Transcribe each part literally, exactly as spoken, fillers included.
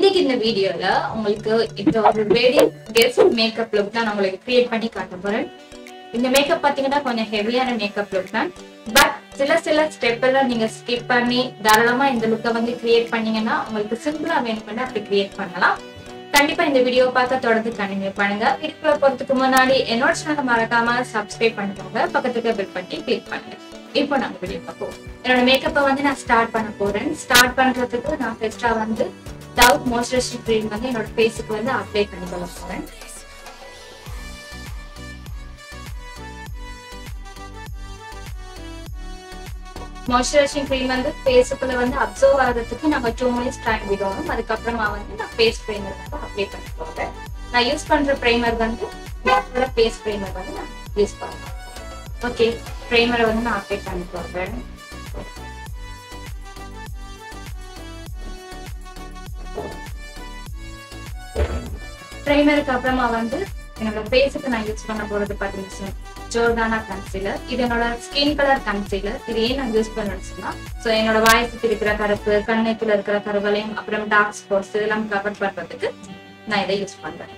இன்னைக்கு இந்த வீடியோல உங்களுக்கு இந்த ஒரு வெட்டிங் கெஸ்ட் மேக்கப் லுக் தான் நான் உங்களுக்கு கிரியேட் பண்ணி காட்ட போறேன். இந்த மேக்கப் பாத்தீங்கன்னா கொஞ்சம் ஹெவியான மேக்கப் லுக் தான். பட் சில சில ஸ்டெப் எல்லாம் நீங்க ஸ்கிப் பண்ணி தாராளமா இந்த லுக்கை வந்து கிரியேட் பண்ணீங்கன்னா உங்களுக்கு சிம்பிளா வேணும்னா அப்படி கிரியேட் பண்ணலாம். கண்டிப்பா இந்த வீடியோ பார்க்க தொடர்ந்து கண்டினியூ பண்ணுங்க. வீடியோக்குள்ள போறதுக்கு முன்னாடி என்னோட சேனலை மறக்காம சப்ஸ்கிரைப் பண்ணிக்கோங்க. பக்கத்துக்கு பெல் பட்டி கிளிக் பண்ணுங்க. இப்போ நாங்க வீடியோ பார்ப்போம். என்னோட மேக்கப்பை வந்து நான் ஸ்டார்ட் பண்ண போறேன். ஸ்டார்ட் பண்றதுக்கு நான் ஃபர்ஸ்டா வந்து டவ் மாய்ஸ்சரைசிங் க்ரீம் வந்து என்னோட ஃபேஸுக்கு வந்து அப்ளை பண்ணி கொள்ள போறேன். மாய்ஸ்சரைசிங் க்ரீம் வந்து ஃபேஸுக்குள்ள வந்து அப்சர்வ் ஆகிறதுக்கு நம்ம டூ மினிட்ஸ் டைம் விடணும். அதுக்கப்புறமா வந்து நான் ஃபேஸ் ப்ரைமர் வந்து அப்ளை பண்ணி போறேன். நான் யூஸ் பண்ற ப்ரைமர் வந்து என்னோட ஃபேஸ் ப்ரைமர் வந்து நான் யூஸ் பண்ணுறேன். ஓகே, ப்ரைமரை வந்து நான் அப்ளை பண்ணி போறேன். ப்ரைமருக்கு அப்புறமா வந்து என்னோட ஃபேஸுக்கு நான் யூஸ் பண்ண போறது பாத்தீங்கன்னா ஜோர்டானா கன்சீலர். இது என்னோட ஸ்கின் கலர் கன்சீலர். இது ஏன் நான் யூஸ் பண்ணேன்னு சொன்னா, ஸோ என்னோட வாய்ஸுக்கு இருக்கிற கருப்பு, கண்ணுக்குள்ள இருக்கிற கருவலையும் அப்புறம் டார்க் ஸ்பாட்ஸ் இதெல்லாம் கவர் பண்றதுக்கு நான் இதை யூஸ் பண்றேன்.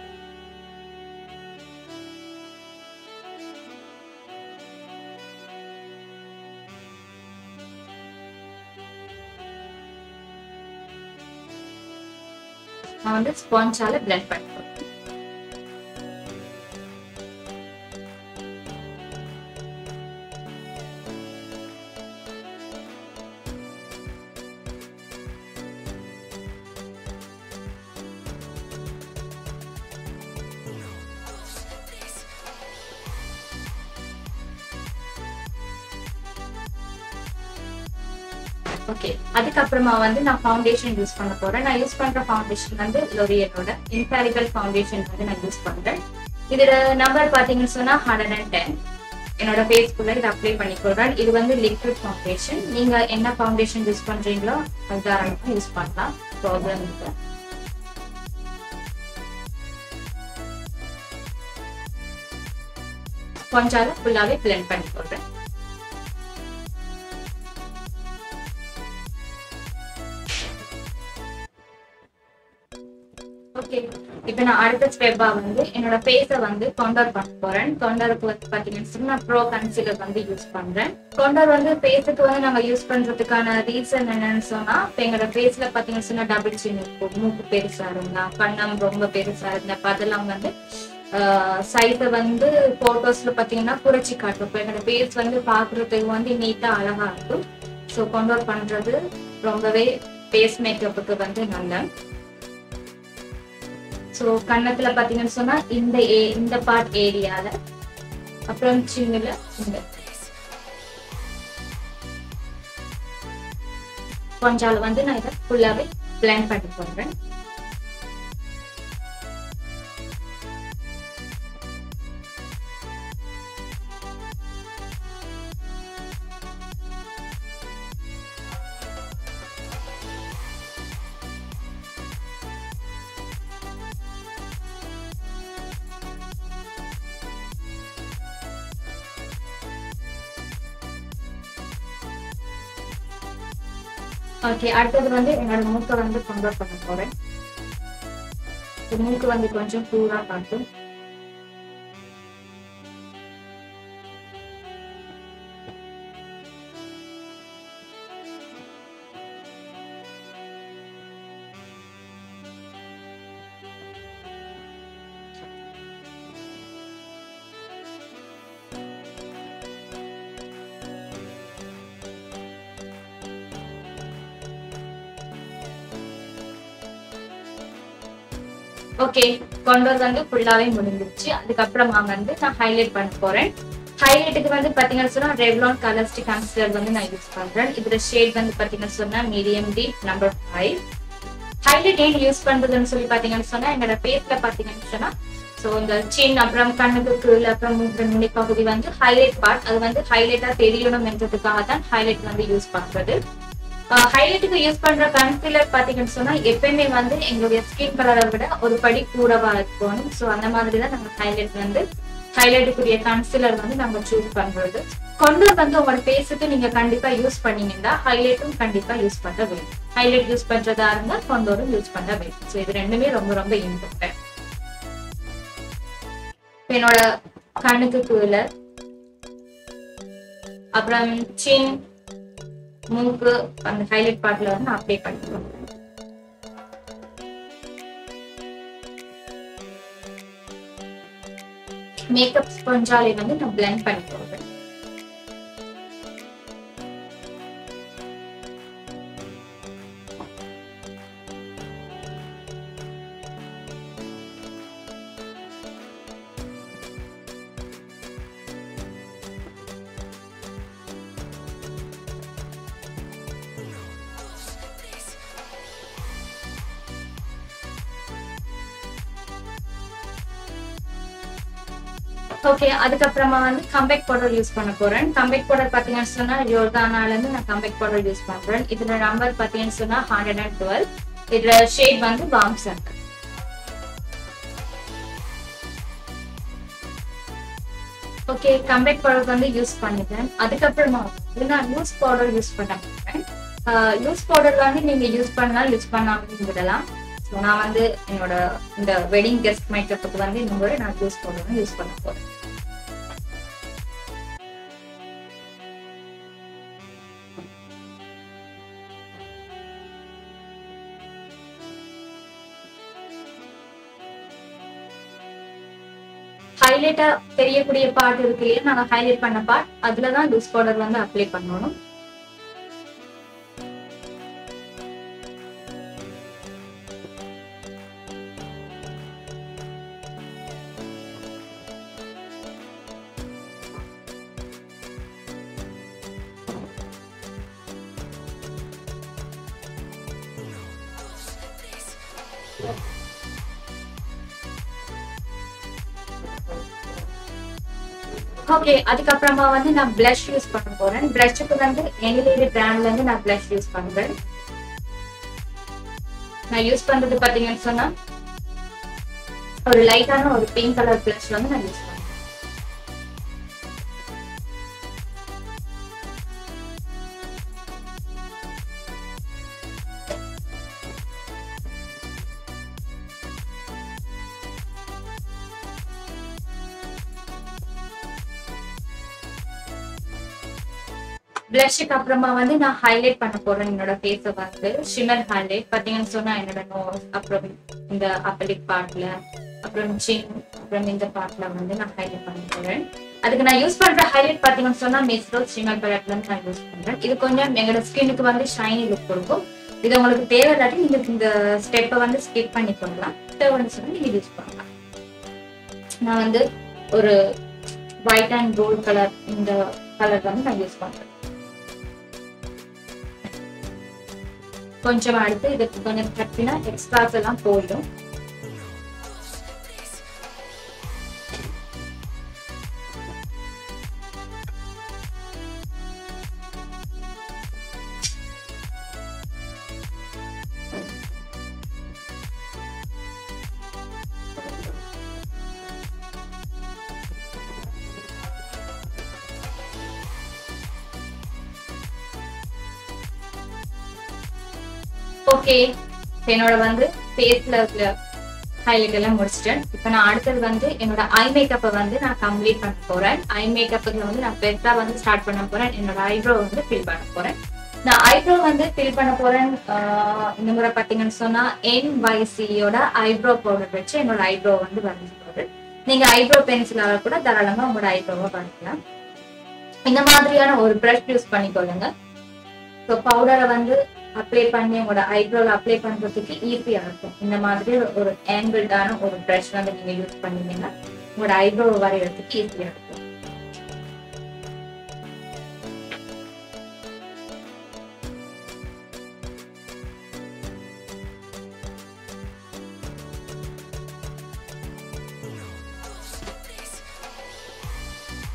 நான் வந்து ஸ்பாஞ்சால பிளெண்ட் பண்ணுவேன். ஓகே, அதுக்கப்புறமா வந்து நான் ஃபவுண்டேஷன் யூஸ் பண்ண போறேன். நான் யூஸ் பண்ற ஃபவுண்டேஷன் வந்து லோரியலோட இன்ஃபாலிபிள் ஃபவுண்டேஷன் வந்து நான் யூஸ் பண்றேன். இதோட நம்பர் பாத்தீங்கன்னு சொன்னா ஹண்ட்ரட் அண்ட் டென். என்னோட ஃபேஸ்க்குள்ள இதை அப்ளை பண்ணிக்கொள்றேன். இது வந்து லிக்விட் ஃபவுண்டேஷன். நீங்க என்ன ஃபவுண்டேஷன் யூஸ் பண்றீங்களோ அது தாராளமா யூஸ் பண்ணலாம், ப்ராப்ளம் இல்லை. கொஞ்சம் ஃபுல்லாவே பிளெண்ட் பண்ணி போடுறேன். ஓகே, இப்போ நான் அடுத்த ஸ்டெப்பா வந்து என்னோட ஃபேஸை வந்து கவுண்டர் பண்ண போறேன். கவுண்டருக்கு வந்து பாத்தீங்கன்னா நான் ப்ரோ கன்சீலர் வந்து யூஸ் பண்றேன். கவுண்டர் வந்து ஃபேஸுக்கு வந்து நம்ம யூஸ் பண்றதுக்கான ரீசன் என்னன்னு சொன்னா, இப்போ எங்களோட ஃபேஸ்ல பாத்தீங்கன்னா சொன்னா டபுள் சின் இருக்கும், மூக்கு பெருசா இருந்தா, கண்ணம் ரொம்ப பெருசா இருந்தா அதெல்லாம் வந்து சைஸை வந்து போட்டோஸ்ல பாத்தீங்கன்னா குறைச்சி காட்டும். இப்போ என்னோட ஃபேஸ் வந்து பாக்குறதுக்கு வந்து நீட்டா அழகா இருக்கும். ஸோ கவுண்டர் பண்றது ரொம்பவே ஃபேஸ் மேக்கப்புக்கு வந்து நல்ல. ஸோ கண்ணத்துல பாத்தீங்கன்னு சொன்னா இந்த ஏ இந்த பார்ட் ஏரியால, அப்புறம் சின்னில இந்த கொஞ்சால வந்து நான் இதை ஃபுல்லாவே பிளெண்ட் பண்ணி போடுறேன். ஓகே, அடுத்தது வந்து என்னோட மூக்கை வந்து கன்வெர்ட் பண்ண போறேன். மூக்கு வந்து கொஞ்சம் கூரா காட்டும். ஓகே, கவுண்டர் வந்து ஃபுல்லாவே முடிஞ்சிருச்சு. அதுக்கப்புறமா வந்து நான் ஹைலைட் பண்ண போறேன். ஹைலைட்டுக்கு வந்து பாத்தீங்கன்னா சொன்னா ரெவ்லான் கலர்ஸ்டிக் கன்சீலர் வந்து நான் யூஸ் பண்றேன். இதோட ஷேட் வந்து பாத்தீங்கன்னா சொன்னா medium deep number five. Highlight ஏன் யூஸ் பண்றதுன்னு சொல்லி பாத்தீங்கன்னு சொன்னா என்னோட ஃபேஸ்ல பாத்தீங்கன்னு சொன்னா ஸோ இந்த சின் அப்புறம் கண்ணுக்கு கீழே அப்புறம் நுனி பகுதி வந்து ஹைலைட் பார்ட், அது வந்து ஹைலைட்டா தெரியணும் என்றதுக்காக தான் ஹைலைட் வந்து யூஸ் பண்றது. ஹைலைட்டுக்கு யூஸ் பண்ற கன்சீலர் பாத்தீங்கன்னு சொன்னா எப்பயுமே வந்து எங்களுடைய ஸ்கின் கலரை விட ஒரு படி கூடவா இருக்கணும். ஸோ அந்த மாதிரி தான் நாங்க ஹைலைட் வந்து ஹைலைட்டுக்குரிய கன்சீலர் வந்து நம்ம சூஸ் பண்றது. கொண்டோர் வந்து உங்களோட ஃபேஸுக்கு நீங்க கண்டிப்பா யூஸ் பண்ணீங்கன்னா ஹைலைட்டும் கண்டிப்பா யூஸ் பண்ண வேணும். ஹைலைட் யூஸ் பண்றதா இருந்தா கொண்டோரும் யூஸ் பண்ண வேணும். ஸோ இது ரெண்டுமே ரொம்ப ரொம்ப இம்பார்ட்டன்ட். என்னோட கண்ணுக்கு கீழே, அப்புறம் சின், மூக்கு, அந்த ஹைலைட் பார்ட்ல வந்து நான் அப்ளை பண்ணிடுவேன். மேக்கப் ஸ்பாஞ்சாலே வந்து நான் பிளெண்ட் பண்ணி போடுறேன். ஓகே, அதுக்கப்புறமா வந்து கம்பேக் பவுடர் யூஸ் பண்ண போறேன். கம்பேக் பவுடர் பாத்தீங்கன்னு சொன்னா யோர்தானால இருந்து நான் கம்பேக் பவுடர் யூஸ் பண்றேன். இதுல நம்பர் பாத்தீங்கன்னு சொன்னா ஹண்ட்ரட் அண்ட் டுவெல். இதுல ஷேட் வந்து warm sun. Okay, compact powder வந்து யூஸ் பண்ணிட்டேன். அதுக்கப்புறமா வந்து நான் லூஸ் பவுடர் யூஸ் பண்ண போறேன். லூஸ் பவுடர் வந்து நீங்க யூஸ் பண்ணலாம், யூஸ் பண்ணாம விடலாம். ஸோ நான் வந்து என்னோட இந்த வெட்டிங் கெஸ்ட் மேக்கப்புக்கு வந்து இந்த முறை நான் லூஸ் பவுடர் யூஸ் பண்ண போறேன். ஹைலைட்டா தெரியக்கூடிய பார்ட் இருக்கு இல்லையா, நாங்க ஹைலைட் பண்ண பார்ட், அதுலதான் லூஸ் பவுடர் வந்து அப்ளை பண்ணணும். ஓகே, அதுக்கப்புறமா வந்து நான் பிளஷ் யூஸ் பண்ண போறேன். பிளஷ்க்கு வந்து எங்களுடைய பிராண்ட்ல இருந்து நான் பிளஷ் யூஸ் பண்றேன். நான் யூஸ் பண்றது பாத்தீங்கன்னு சொன்னா ஒரு லைட்டான ஒரு பிங்க் கலர் பிளஷ் வந்து நான் யூஸ் பண்றேன். பிளஷ்க்கு அப்புறமா வந்து நான் ஹைலைட் பண்ண போறேன் என்னோட ஃபேஸை வந்து ஷிமர் ஹைலைட் பாத்தீங்கன்னு சொன்னா என்னோட நோஸ், அப்புறம் இந்த அப்பர் லிப் பார்ட்ல, அப்புறம் சின், அப்புறம் இந்த பார்ட்ல வந்து நான் ஹைலைட் பண்ண போறேன். அதுக்கு நான் யூஸ் பண்ற ஹைலைட் பாத்தீங்கன்னு சொன்னா மிஸ்ரோ ஷிமர் பேலட்ல இருந்து நான் யூஸ் பண்றேன். இது கொஞ்சம் எங்களோட ஸ்கின்னுக்கு வந்து ஷைனி லுக் கொடுக்கும். இது உங்களுக்கு தேவை இல்லாட்டி நீங்க இந்த ஸ்டெப்பை வந்து ஸ்கிப் பண்ணி போடலாம். தேவைன்னு சொன்னா நீங்க யூஸ் பண்ணலாம். நான் வந்து ஒரு ஒயிட் அண்ட் கோல்ட் கலர் இந்த கலர் வந்து நான் யூஸ் பண்றேன். கொஞ்சம் அடுத்து இதுக்கு கொஞ்சம் கட்டினா எக்ஸ்ட்ராஸ் எல்லாம் போயிடும். ஓகே, என்னோட வந்து ஃபேஸ்ல ஹைலைட் எல்லாம் முடிச்சிட்டேன். இப்போ நான் அடுத்தது வந்து என்னோட ஐ மேக்கப்பை வந்து நான் கம்ப்ளீட் பண்ண போறேன். ஐ மேக்கப்புக்கு வந்து நான் பெருசா வந்து ஸ்டார்ட் பண்ண போறேன். என்னோட ஐப்ரோ வந்து ஃபில் பண்ண போறேன். நான் ஐப்ரோ வந்து ஃபில் பண்ண போறேன். இந்த முறை பாத்தீங்கன்னு சொன்னா என் வைசியோட ஐப்ரோ பவுடர் வச்சு என்னோட ஐப்ரோ வந்து வரைஞ்சு போறேன். நீங்க ஐப்ரோ பென்சிலால கூட தாராளமா உங்களோட ஐப்ரோவை வரைக்கலாம். இந்த மாதிரியான ஒரு ப்ரஷ் யூஸ் பண்ணிக்கொள்ளுங்க. ஸோ பவுடரை வந்து அப்ளை பண்ணி உங்களோட ஐப்ரோல அப்ளை பண்றதுக்கு ஈஸியா இருக்கும். இந்த மாதிரி ஒரு ஆங்கிள்டான ஒரு ப்ரஷ் வந்து நீங்க யூஸ் பண்ணீங்கன்னா உங்களோட ஐப்ரோவை வரைகிறதுக்கு ஈஸியா இருக்கும்.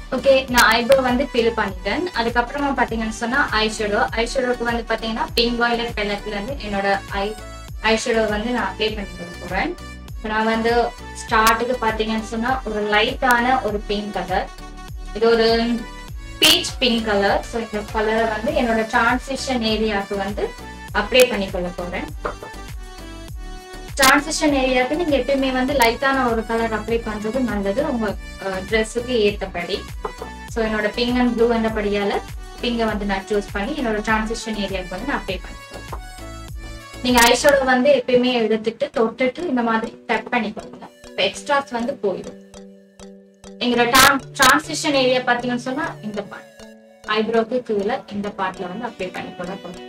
ஓகே, நான் ஐப்ரோ வந்து ஃபில் பண்ணிட்டேன். அதுக்கப்புறமா பாத்தீங்கன்னு சொன்னா ஐஷேடோ ஐஷேடோக்கு வந்து பாத்தீங்கன்னா பிங்க் வயலட் கலர்ல இருந்து என்னோட ஐ ஐஷேடோ வந்து நான் அப்ளை பண்ணி போறேன். நான் வந்து ஸ்டார்ட்டுக்கு பாத்தீங்கன்னு சொன்னா ஒரு லைட்டான ஒரு பிங்க் கலர், இது ஒரு பீச் பிங்க் கலர். ஸோ இந்த கலரை வந்து என்னோட டிரான்சிஷன் ஏரியாவுக்கு வந்து அப்ளை பண்ணிக்கொள்ள போறேன். டிரான்சிஷன் ஏரியாவுக்கு நீங்க எப்பயுமே வந்து லைட்டான ஒரு கலர் அப்ளை பண்றது நல்லது உங்க ட்ரெஸ்ஸுக்கு ஏற்றபடி. ஸோ என்னோட பிங்க் அண்ட் ப்ளூ என்றபடியால பிங்கை வந்து நான் சூஸ் பண்ணி என்னோட டிரான்சிஷன் ஏரியாவுக்கு வந்து நான் அப்ளை பண்ணிக்கிறேன். நீங்க ஐஷேடோ வந்து எப்பயுமே எடுத்துட்டு தொட்டுட்டு இந்த மாதிரி டப் பண்ணிக்கோங்க. இப்போ எக்ஸ்ட்ராஸ் வந்து போயிடும். எங்களோட டிரான்சிஷன் ஏரியா பாத்தீங்கன்னு சொன்னா இந்த பார்ட் ஐப்ரோக்கு கீழே இந்த பார்ட்ல வந்து அப்ளை பண்ணிக்கொள்ள போறோம்.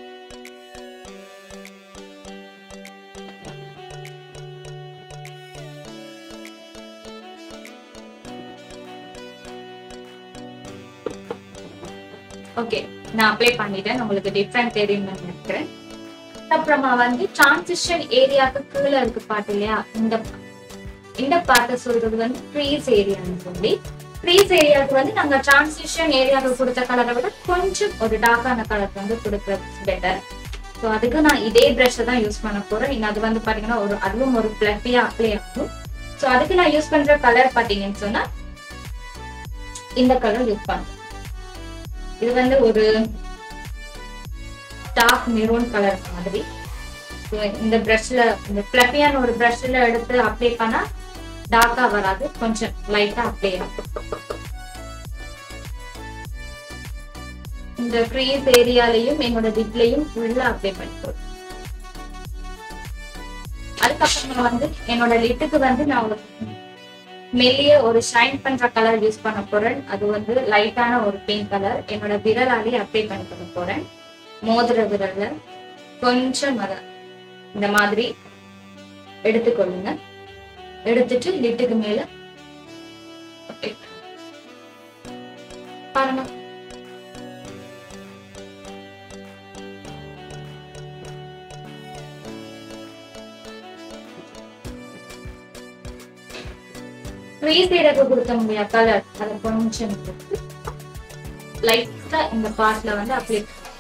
ஓகே, நான் அப்ளை பண்ணிட்டேன். உங்களுக்கு டிஃபரெண்ட் தெரியும்னு நினைக்கிறேன். அப்புறமா வந்து டிரான்சிஷன் ஏரியாவுக்கு கீழே இருக்கு பாட்டு இல்லையா, இந்த இந்த பார்ட்ட சொல்றது வந்து க்ரீஸ் ஏரியான்னு சொல்லி, க்ரீஸ் ஏரியாவுக்கு வந்து நாங்க டிரான்சிஷன் ஏரியாவுக்கு கொடுத்த கலரை விட கொஞ்சம் ஒரு டார்க்கான கலர் வந்து கொடுக்கறது பெட்டர். ஸோ அதுக்கு நான் இதே ப்ரஷை தான் யூஸ் பண்ண போறேன். நீங்க அது வந்து பாத்தீங்கன்னா ஒரு அதுவும் ஒரு ஃபிளஃபியா அப்ளை ஆகும். ஸோ அதுக்கு நான் யூஸ் பண்ற கலர் பாத்தீங்கன்னு சொன்னா இந்த கலர் யூஸ் பண்றேன். இது வந்து ஒரு டார்க் மெரூன் கலர் மாதிரி. இந்த பிரஷ்ல இந்த ஃபிளஃபியான ஒரு பிரஷ்ல எடுத்து அப்ளை பண்ணா டார்க்கா வராது, கொஞ்சம் லைட்டா அப்ளை ஆகும். இந்த க்ரீஸ் ஏரியாலையும் என்னோட லிப்லையும் ஃபுல்லா அப்ளை பண்ணிக்கோ. அதுக்கப்புறமா வந்து என்னோட லிட்டுக்கு வந்து நான் ஒரு மெல்லிய ஒரு ஷைன் பண்ற கலர் யூஸ் பண்ண போறேன். அது வந்து லைட்டான ஒரு பிங்க் கலர். என்னோட விரலாலே அப்ளை பண்ணி பண்ண போறேன். மோதிர விரல்ல கொஞ்சம் அத இந்த மாதிரி எடுத்துக்கொள்ளுங்க. எடுத்துட்டு லிட்டுக்கு மேல பாருங்க. க்ரீஸ் ஏரியாவுக்கு கொடுத்த முடியா கலர் அதை கொஞ்சம் லைட்டா இந்த பார்ட்ல வந்து அப்ளை.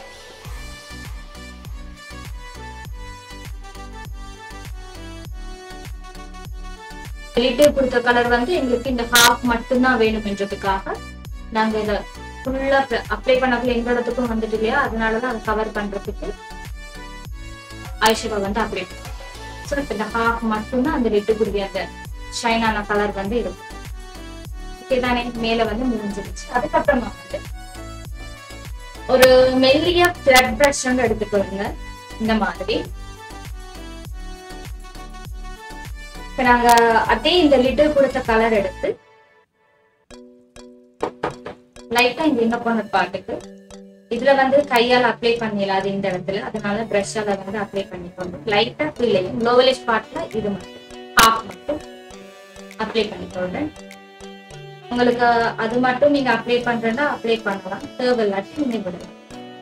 லிட்டு கொடுத்த கலர் வந்து எங்களுக்கு இந்த ஹாஃப் மட்டும்தான் வேணும் என்றதுக்காக நாங்க இதை ஃபுல்லா அப்ளை பண்ணக்குள்ள எந்த இடத்துக்கும் வந்துட்டு இல்லையா, அதனாலதான் அதை கவர் பண்றதுக்கு ஐஷேடோ வந்து அப்ளை பண்ணுவோம். ஸோ இப்போ இந்த ஹாஃப் மட்டும்தான் அந்த லிட்டுக்குரிய அந்த ஷைனான கலர் வந்து இருக்கும். ஓகேதானே, மேல வந்து முடிஞ்சிருச்சு. அதுக்கப்புறமா வந்து ஒரு மெல்லிய ஃபிளட் பிரஷ் வந்து எடுத்துக்கொள்ளுங்க இந்த மாதிரி. இப்ப நாங்க அதே இந்த லிட்டர் கொடுத்த கலர் எடுத்து லைட்டா இந்த இன்னும் போன பாட்டுக்கு இதுல வந்து கையால் அப்ளை பண்ணிடலாம். அது இந்த இடத்துல, அதனால பிரஷால வந்து அப்ளை பண்ணிக்கொண்டு லைட்டா கீழே லோவலிஷ் பார்ட்ல இது மட்டும் ஹாஃப் மட்டும் அப்ளை பண்ணிக்கொள்றேன். உங்களுக்கு அது மட்டும் நீங்க அப்ளை பண்றேன்னா அப்ளை பண்ணலாம், தேவையில்லாட்டி நீங்க விடலாம்.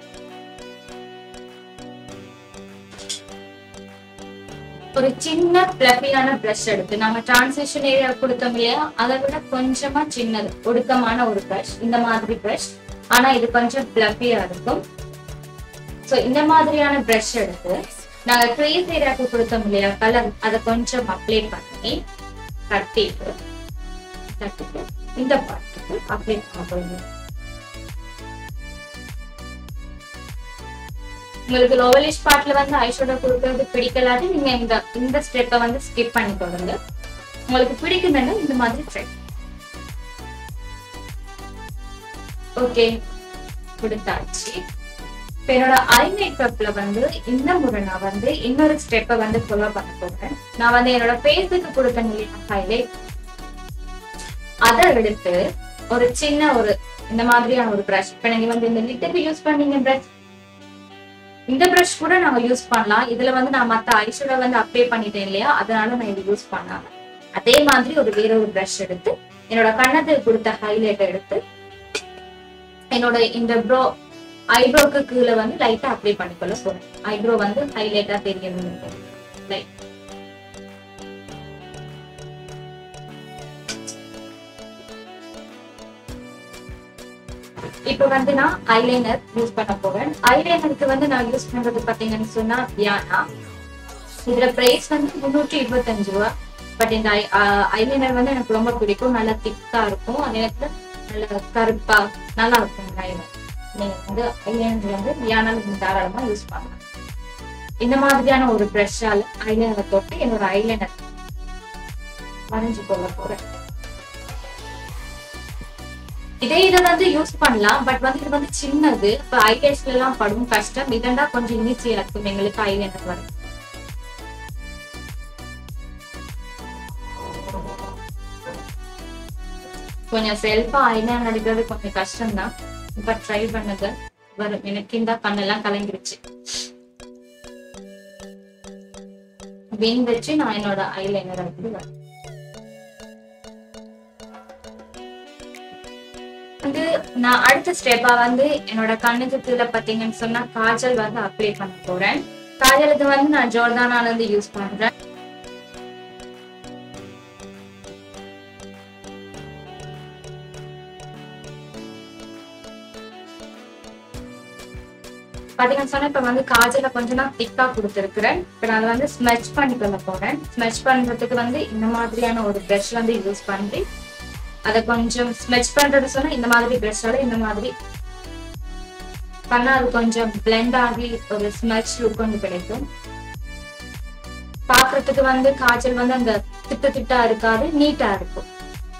ஒரு சின்ன பிளஃபியான பிரஷ் எடுத்து நாம டிரான்சிஷன் ஏரியா கொடுத்தோம் இல்லையா, அதை விட கொஞ்சமா சின்னது ஒடுக்கமான ஒரு பிரஷ், இந்த மாதிரி பிரஷ். ஆனா இது கொஞ்சம் பிளஃபியா இருக்கும். சோ இந்த மாதிரியான பிரஷ் எடுத்து நாங்க க்ரீஸ் ஏரியாவுக்கு கொடுத்தோம் இல்லையா கலர், அதை கொஞ்சம் அப்ளை பண்ணி தட்டிட்டு தட்டிட்டு இந்த பார்ட்டுக்கு அப்ளை பண்ண போறீங்க. உங்களுக்கு லோவலிஷ் பார்ட்ல வந்து ஐஷேடோ கொடுக்கறது பிடிக்கலாட்டி நீங்க இந்த இந்த ஸ்டெப்பை வந்து ஸ்கிப் பண்ணி கொடுங்க. உங்களுக்கு பிடிக்குதுன்னா இந்த மாதிரி ட்ரை. ஓகே, கொடுத்தாச்சு. இப்ப என்னோட ஐ மேக்கப்ல வந்து இந்த முறை நான் வந்து இன்னொரு ஸ்டெப்பை வந்து ஃபாலோ பண்ண போறேன். நான் வந்து என்னோட ஃபேஸுக்கு கொடுத்த நிலையான ஹைலைட் அதை எடுத்து ஒரு சின்ன ஒரு இந்த மாதிரியான ஒரு பிரஷ். இப்ப நீங்க வந்து இந்த லிட்டுக்கு யூஸ் பண்ணீங்க பிரஷ், இந்த பிரஷ் கூட நாங்க யூஸ் பண்ணலாம். இதுல வந்து நான் மத்த ஐஷேடோ வந்து அப்ளை பண்ணிட்டேன் இல்லையா, அதனால நான் இது யூஸ் பண்ணாம அதே மாதிரி ஒரு வேற ஒரு பிரஷ் எடுத்து என்னோட கண்ணத்துக்கு கொடுத்த ஹைலைட் எடுத்து என்னோட இந்த ப்ரோ ஐப்ரோக்கு கீழே வந்து லைட்டா அப்ளை பண்ணிக்கொள்ள போறேன். ஐப்ரோ வந்து ஹைலைட்டா தெரியணும். லைட் இப்போ வந்து நான் ஐலைனர் யூஸ் பண்ண போறேன். ஐலைனருக்கு வந்து நான் யூஸ் பண்றது பாத்தீங்கன்னு சொன்னா வியானா. இதுல பிரைஸ் வந்து முன்னூற்றி இருபத்தஞ்சு ரூபா. பட் இந்த ஐலைனர் வந்து எனக்கு ரொம்ப பிடிக்கும். நல்லா திக்கா இருக்கும். அதே நேரத்துல நல்ல கருப்பா நல்லா இருக்கும் ஐலைனர். நீங்க வந்து ஐலைனர் வந்து வியானா தாராளமா யூஸ் பண்ணலாம். இந்த மாதிரியான ஒரு ப்ரஷ்ஷால ஐலைனரை தொட்டு என்னோட ஐலைனர் வரைஞ்சு கொள்ள போறேன். இதே இதை வந்து யூஸ் பண்ணலாம். பட் வந்து இது வந்து சின்னது. இப்ப ஐலேஷ்ல எல்லாம் படும் கஷ்டம். இதண்டா கொஞ்சம் ஈஸியா இருக்கும் எங்களுக்கு ஐலைனர் வரும். கொஞ்சம் செல்ஃபா ஐலைனர் அடிக்கிறது கொஞ்சம் கஷ்டம் தான். இப்ப ட்ரை பண்ணது வரும். எனக்கு இந்த கண்ணெல்லாம் கலங்கிருச்சு. வின் வச்சு நான் என்னோட ஐலைனர் அப்படி வரேன். வந்து நான் அடுத்த ஸ்டெப்பா வந்து என்னோட கண்ணுக்கு கீழே பாத்தீங்கன்னு சொன்னா காஜல் வந்து அப்ளை பண்ண போறேன். காஜலுக்கு வந்து நான் ஜோர்தானால இருந்து யூஸ் பண்றேன். பாத்தீங்கன்னு சொன்னா இப்ப வந்து காஜல கொஞ்சம் நான் திக்கா கொடுத்துருக்கிறேன். இப்ப நான் வந்து ஸ்மெச் பண்ணி கொள்ள போறேன். ஸ்மெச் பண்றதுக்கு வந்து இந்த மாதிரியான ஒரு ப்ரஷ் வந்து யூஸ் பண்ணி அதை கொஞ்சம் ஸ்மெச் பண்றது சொன்னா இந்த மாதிரி ப்ரஷ்ஷால இந்த மாதிரி பண்ணா அது கொஞ்சம் பிளெண்ட் ஆகி ஒரு ஸ்மெச் லுக் வந்து கிடைக்கும். பாக்குறதுக்கு வந்து காஜல் வந்து அந்த திட்டு திட்டா இருக்காது, நீட்டா இருக்கும்.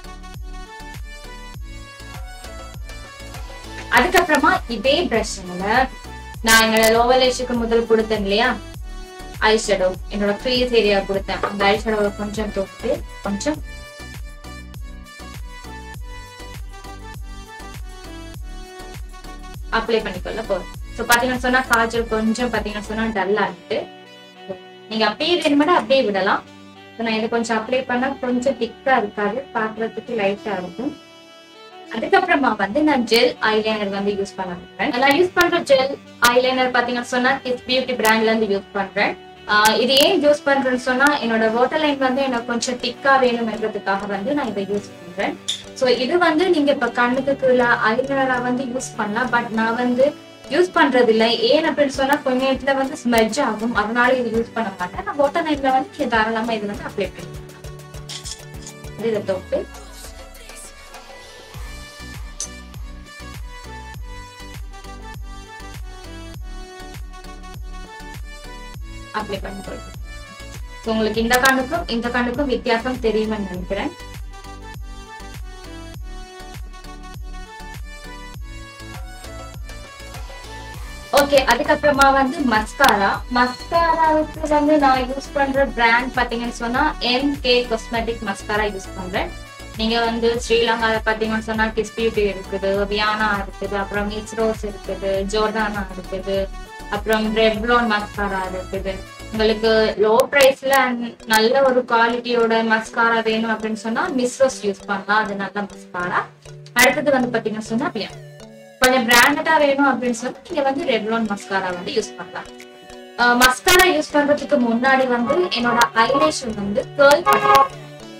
அதுக்கப்புறமா இதே ப்ரஷ்ல நான் என்னோட லோவர் லேஷுக்கு முதல் கொடுத்தேன் இல்லையா ஐ ஷேடோ, என்னோட ஃபேஸ் ஏரியா கொடுத்தேன். அந்த ஐ ஷேடோவை கொஞ்சம் தொட்டு கொஞ்சம் அப்ளை பண்ணிக்கொள்ள போறோம். சோ பாத்தீங்கன்னா சொன்னா காஜல் கொஞ்சம் பாத்தீங்கன்னா சொன்னா டல்லா இருக்கு. நீங்க அப்படியே வேணுமாடா அப்படியே விடலாம். நான் இதை கொஞ்சம் அப்ளை பண்ணா கொஞ்சம் திக்கா இருக்காது, பாக்குறதுக்கு லைட்டா இருக்கும். அதுக்கப்புறமா வந்து நான் ஜெல் ஐலைனர் வந்து யூஸ் பண்ண போறேன். நான் யூஸ் பண்ற ஜெல் ஐலைனர் பாத்தீங்கன்னா சொன்னா கிஸ் பியூட்டி பிராண்ட்ல இருந்து யூஸ் பண்றேன். ஆஹ் இது ஏன் யூஸ் பண்றேன்னு சொன்னா என்னோட வாட்டர் லைன் வந்து எனக்கு கொஞ்சம் திக்கா வேணும்ன்றதுக்காக வந்து நான் இதை யூஸ் பண்றேன். சோ இது வந்து நீங்க இப்ப கண்ணுக்கு கீழே ஐலைனரா வந்து யூஸ் பண்ணலாம். பட் நான் வந்து யூஸ் பண்றது இல்லை. ஏன் அப்படின்னு சொன்னா கொஞ்ச நேரத்துல வந்து ஸ்மெட்ஜ் ஆகும், அதனால இது யூஸ் பண்ண மாட்டேன். நான் வாட்டர் லைன்ல வந்து நீங்க தாராளமா இது வந்து அப்ளை பண்ணிக்கலாம். இதை தொட்டு அப்ளை பண்ணி கொடுப்பேன். உங்களுக்கு இந்த கண்ணுக்கும் இந்த கண்ணுக்கும் வித்தியாசம் தெரியும்னு நினைக்கிறேன். ஓகே, அதுக்கப்புறமா வந்து மஸ்காரா. மஸ்காராவுக்கு வந்து நான் யூஸ் பண்ற பிராண்ட் பாத்தீங்கன்னு சொன்னா M K cosmetic mascara use பண்றேன். நீங்க வந்து ஸ்ரீலங்கால பாத்தீங்கன்னு சொன்னா கிஸ் பியூட்டி இருக்குது, வியானா இருக்குது, அப்புறம் மிஸ் ரோஸ் இருக்குது, ஜோர்தானா இருக்குது, அப்புறம் ரெவ்லான் மஸ்காரா இருக்குது. உங்களுக்கு லோ பிரைஸ்ல நல்ல ஒரு குவாலிட்டியோட மஸ்காரா வேணும் அப்படின்னு சொன்னா மிஸ் ரோஸ் யூஸ் பண்ணலாம், அது நல்ல மஸ்காரா. அடுத்தது வந்து பாத்தீங்கன்னா சொன்னா கொஞ்சம் பிராண்டடா வேணும் அப்படின்னு சொல்லி நீங்க வந்து ரெவ்லான் மஸ்காரா வந்து யூஸ் பண்ணலாம். மஸ்காரா யூஸ் பண்றதுக்கு முன்னாடி வந்து என்னோட ஐலேஷ் வந்து கேர்ள் பண்ணலாம்.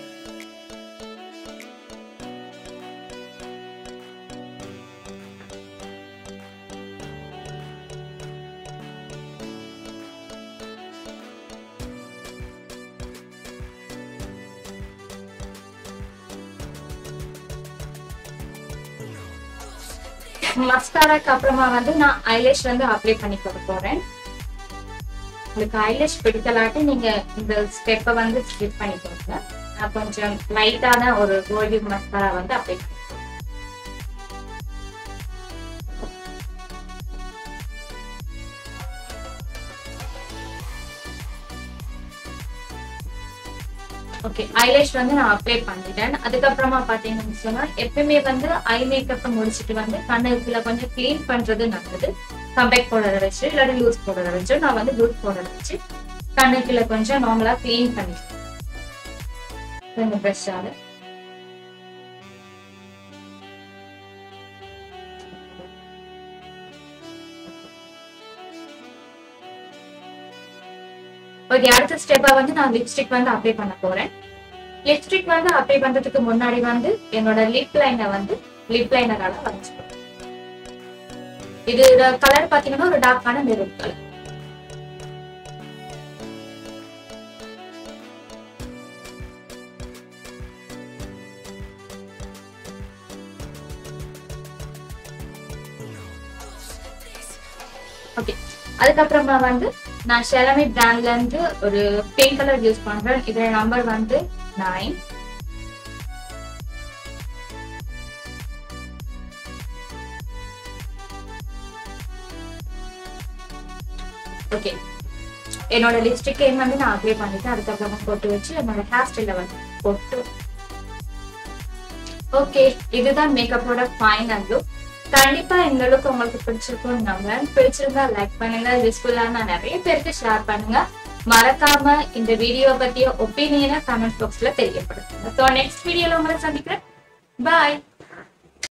மஸ்காராக்கு அப்புறமா வந்து நான் ஐலேஷ் வந்து அப்ளை பண்ணி கொடுக்க போறேன். உங்களுக்கு ஐலேஷ் பிடிக்கலாட்டி நீங்க இந்த ஸ்டெப்பை வந்து ஸ்கிப் பண்ணி கொடுங்க. நான் கொஞ்சம் லைட்டான ஒரு கோல்டு மஸ்காரா வந்து அப்ளை பண்ணி ஓகே, ஐலேஷ் வந்து நான் அப்ளை பண்ணிட்டேன். அதுக்கப்புறமா பாத்தீங்கன்னு சொன்னா எப்பவுமே வந்து ஐ மேக்கப் முடிச்சுட்டு வந்து கண்ணுக்குள்ள கொஞ்சம் கிளீன் பண்றது நல்லது. கம்பேக்ட் பவுடரை வச்சு இல்லாட்டி லூஸ் பவுடரை வச்சு நான் வந்து லூஸ் பவுடரை வச்சு கண்ணுக்குள்ள கொஞ்சம் நார்மலா கிளீன் பண்ணிட்டேன் ப்ரஷ்ஷால. ஓகே, அடுத்த ஸ்டெப்பா வந்து நான் லிப்ஸ்டிக் வந்து அப்ளை பண்ண போறேன். லிப்ஸ்டிக் வந்து அப்ளை பண்றதுக்கு முன்னாடி வந்து என்னோட லிப் லைனை வந்து லிப் லைனரால வரைச்சுப்பேன். இது கலர் பாத்தீங்கன்னா ஒரு டார்க்கான மெரூன் கலர். ஓகே, அதுக்கப்புறமா வந்து நான் ஷெலமி பிராண்ட்ல இருந்து ஒரு பிங்க் கலர் யூஸ் பண்றேன். இதோட நம்பர் வந்து நைன். ஓகே, என்னோட லிப்ஸ்டிக் வந்து நான் அப்ளை பண்ணிட்டு அதுக்கப்புறமா போட்டு வச்சு என்னோட ஹேர் ஸ்டைல வந்து போட்டு. ஓகே, இதுதான் மேக்கப்போட ஃபைனல் லுக். கண்டிப்பா இந்த லுக் உங்களுக்கு பிடிச்சிருக்கும் நம்புறேன். பிடிச்சிருந்தா லைக் பண்ணுங்க, யூஸ்ஃபுல்லான நிறைய பேருக்கு ஷேர் பண்ணுங்க. மறக்காம இந்த வீடியோ பத்திய ஒப்பீனியனை கமெண்ட் பாக்ஸ்ல தெரியப்படுத்துங்க. ஸோ நெக்ஸ்ட் வீடியோல உங்களை சந்திக்கிறேன். பாய்.